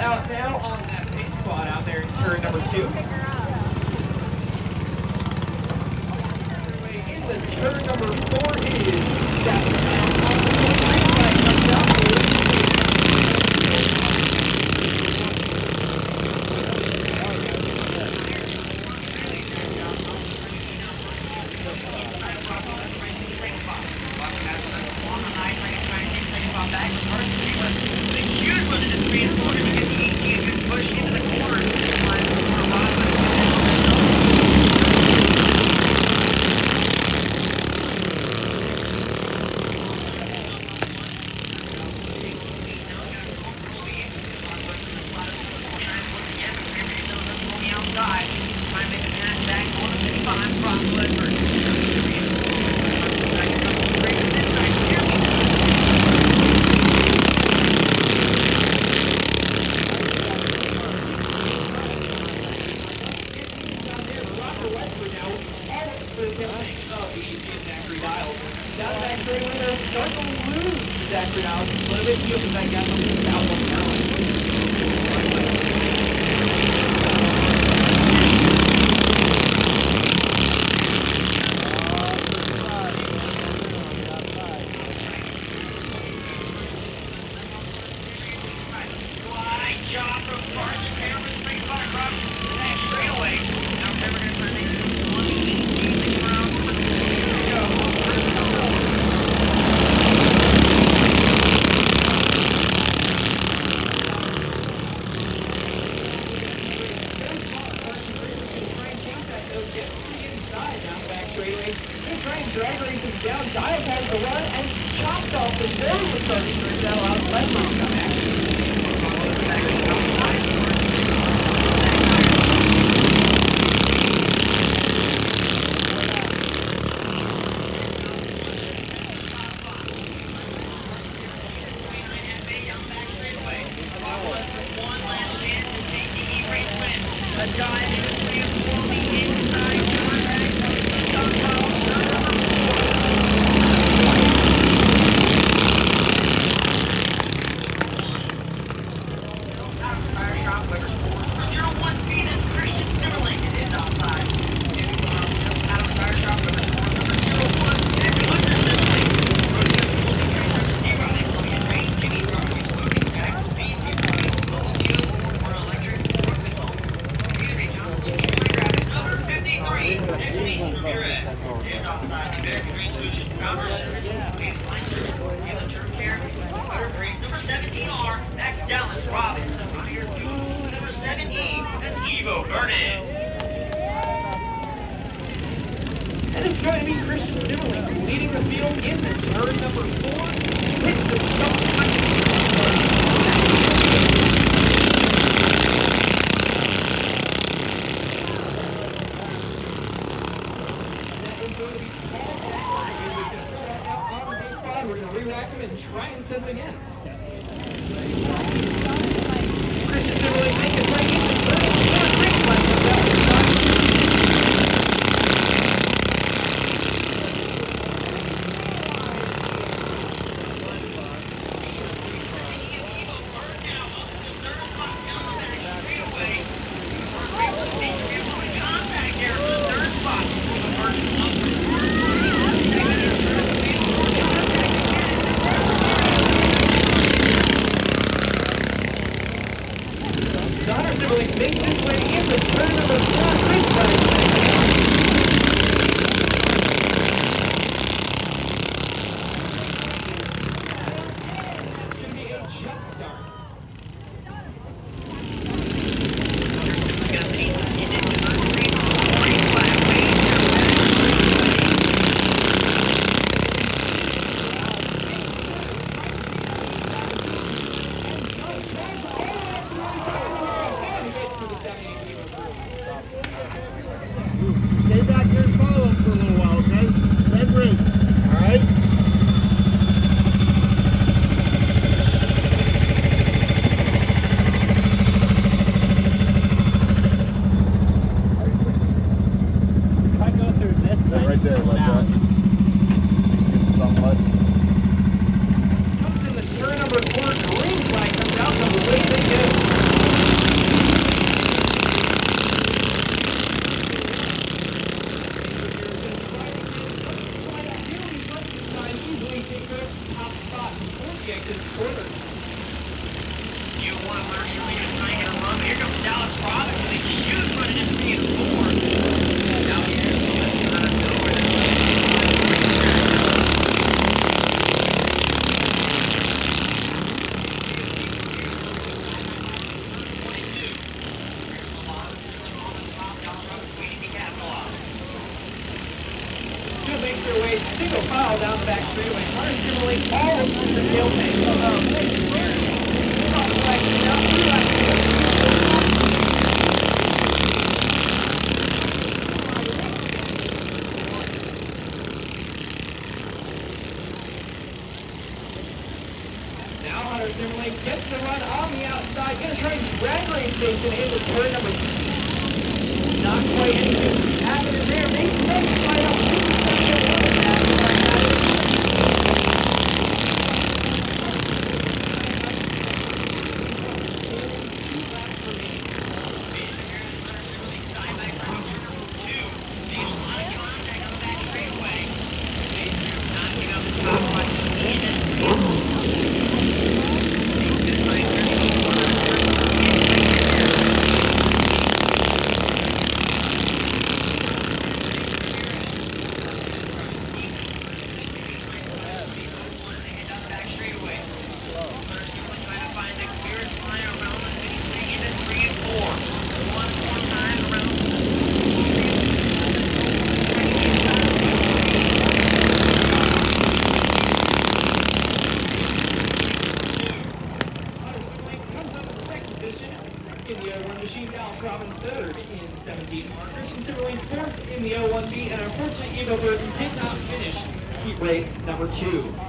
out now on that pace squad out there in turn number 2. In the turn number 4 is takes over the top spot before the exit of the quarter. You want Hunter Sherman to try and get a run, but here comes Dallas Robbins with a huge run into 3 and 4. Dallas Robbins out of nowhere. Makes their way single file down the back straightaway. Hunter Simmerling all through the tail tank. Across the flag, down through the last Now Hunter Simmerling gets the run on the outside. Gonna try and drag race Mason into turn number 3. Not quite anything happening there. Mason does slide up. In the 01 machine, Dallas Robbins third in 17. Christian Simmerling fourth in the 01B, and unfortunately, Evo Burton did not finish heat race number 2.